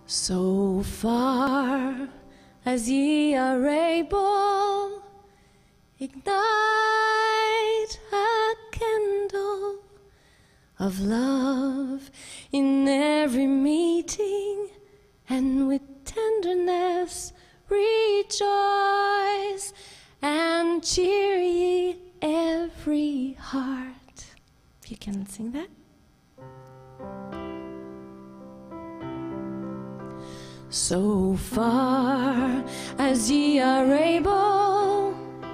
So far as ye are able, ignite a candle of love in every meeting, and with tenderness rejoice and cheer ye every heart. If you can sing that. So far as ye are able,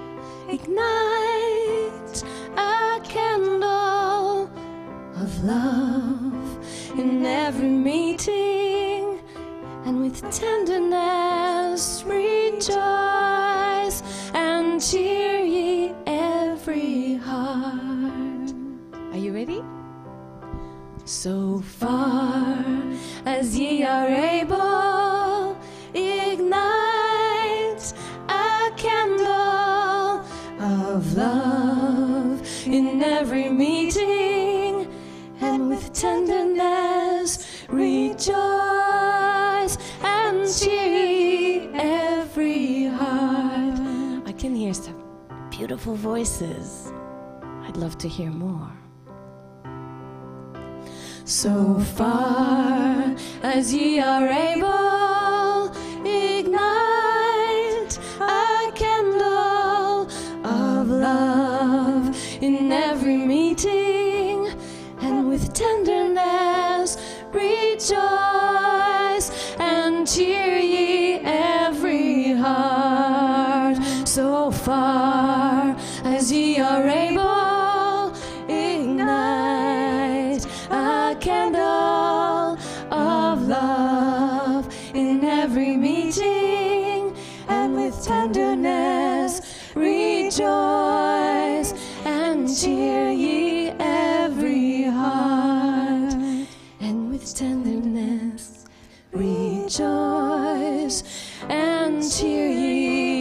ignite a candle of love in every meeting, and with tenderness rejoice and cheer ye every heart. Are you ready? So far as ye are able, ignite a candle of love in every meeting, and with tenderness rejoice and cheer every heart. I can hear some beautiful voices. I'd love to hear more. So far as ye are able, ignite a candle of love in every meeting, and with tenderness rejoice and cheer ye every heart. So far as ye are able, ignite a candle of love in every meeting, and with tenderness rejoice and cheer ye every heart. And with tenderness rejoice and cheer ye